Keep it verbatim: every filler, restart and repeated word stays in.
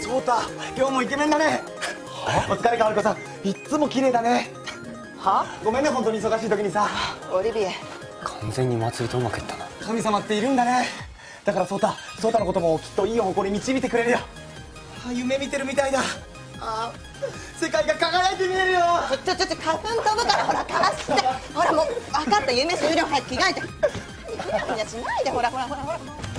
そうた、今日もイケメンだね。お疲れか、はるこさん。いっつも綺麗だね。 は？ ごめんね、本当に忙しい時にさ。 オリビエ、 完全に祭りとうまくいったな。 神様っているんだね。だからそうた、そうたのこともきっといい方向に導いてくれるよ。あ、夢見てるみたいだ。あ、世界が輝いて見えるよ。 ちょちょちょ、花粉飛ぶからほら貸して。ほらもう分かった、夢終了、早く着替えて。ふにゃふにゃしないで、ほらほらほらほら。